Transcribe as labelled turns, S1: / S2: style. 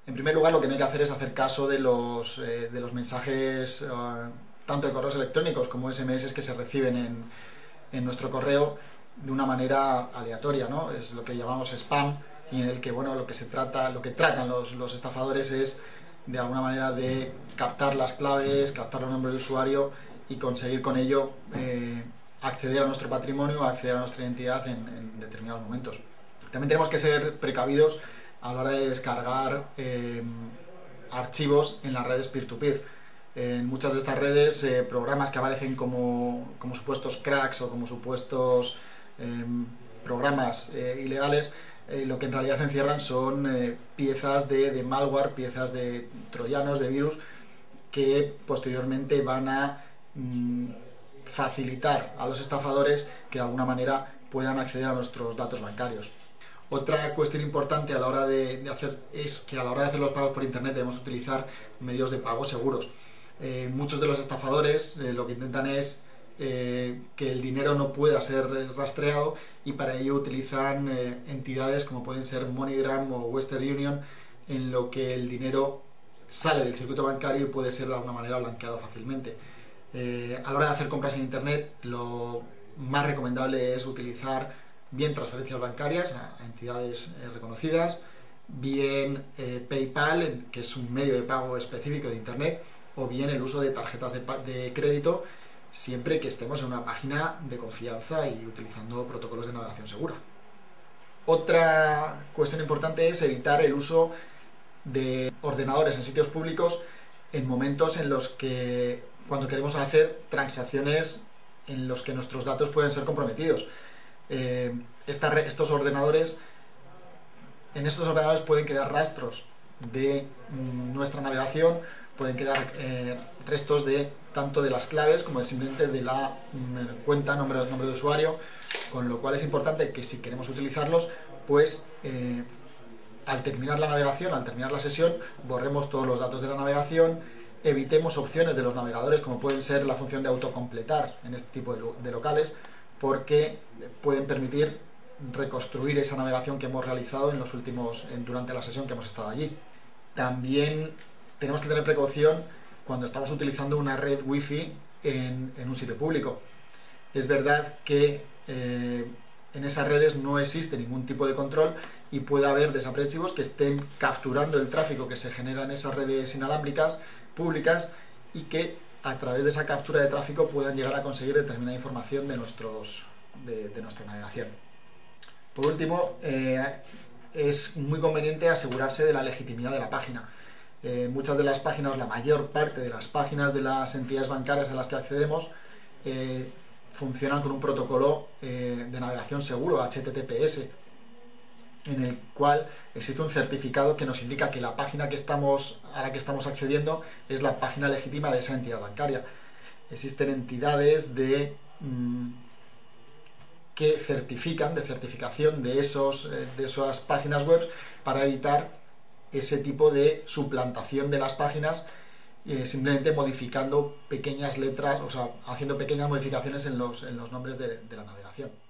S1: En primer lugar, lo que no hay que hacer es hacer caso de los mensajes, tanto de correos electrónicos como SMS que se reciben en nuestro correo de una manera aleatoria, ¿no? Es lo que llamamos spam, y en el que, bueno, lo que tratan los estafadores es de alguna manera de captar las claves, captar los nombres de usuario y conseguir con ello acceder a nuestro patrimonio, acceder a nuestra identidad en determinados momentos. También tenemos que ser precavidos a la hora de descargar archivos en las redes peer-to-peer. En muchas de estas redes, programas que aparecen como supuestos cracks o como supuestos programas ilegales, lo que en realidad encierran son piezas de malware, piezas de troyanos, de virus, que posteriormente van a facilitar a los estafadores que de alguna manera puedan acceder a nuestros datos bancarios. Otra cuestión importante a la hora de hacer es que a la hora de hacer los pagos por internet debemos utilizar medios de pago seguros. Muchos de los estafadores lo que intentan es que el dinero no pueda ser rastreado, y para ello utilizan entidades como pueden ser MoneyGram o Western Union, en lo que el dinero sale del circuito bancario y puede ser de alguna manera blanqueado fácilmente. A la hora de hacer compras en internet, lo más recomendable es utilizar bien transferencias bancarias a entidades reconocidas, bien PayPal, que es un medio de pago específico de internet, o bien el uso de tarjetas de crédito, siempre que estemos en una página de confianza y utilizando protocolos de navegación segura. Otra cuestión importante es evitar el uso de ordenadores en sitios públicos en momentos en los que, cuando queremos hacer transacciones en los que nuestros datos pueden ser comprometidos. En estos ordenadores pueden quedar rastros de nuestra navegación, pueden quedar restos tanto de las claves como simplemente de la cuenta, nombre de usuario, con lo cual es importante que si queremos utilizarlos, pues al terminar la navegación, al terminar la sesión, borremos todos los datos de la navegación, evitemos opciones de los navegadores como pueden ser la función de autocompletar en este tipo de locales, porque pueden permitir reconstruir esa navegación que hemos realizado durante la sesión que hemos estado allí. También tenemos que tener precaución cuando estamos utilizando una red wifi en un sitio público. Es verdad que en esas redes no existe ningún tipo de control y puede haber desaprensivos que estén capturando el tráfico que se genera en esas redes inalámbricas públicas y que a través de esa captura de tráfico puedan llegar a conseguir determinada información de nuestra navegación. Por último, es muy conveniente asegurarse de la legitimidad de la página. Muchas de las páginas, la mayor parte de las páginas de las entidades bancarias a las que accedemos funcionan con un protocolo de navegación seguro, HTTPS, en el cual existe un certificado que nos indica que la página a la que estamos accediendo es la página legítima de esa entidad bancaria. Existen entidades de certificación de esas páginas web para evitar ese tipo de suplantación de las páginas, simplemente modificando pequeñas letras, o sea, haciendo pequeñas modificaciones en los nombres de la navegación.